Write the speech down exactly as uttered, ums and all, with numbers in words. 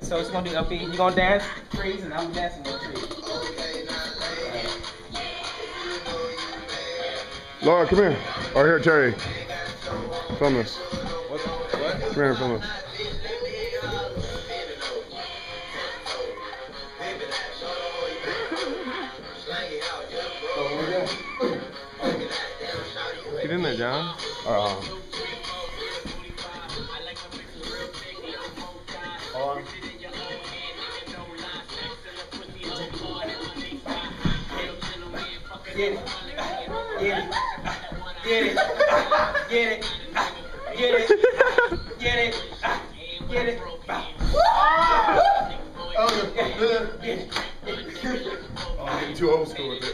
So it's gonna be up here. You gonna dance trees, and I'm dancing with trees. Laura, come here. Or here, Terry. Film us. What? What? Come here, film us. Get in there, John. Uh, Get it. Get it. Get it. Get it. Get it. Get it. Get it. oh, getting too old school with it.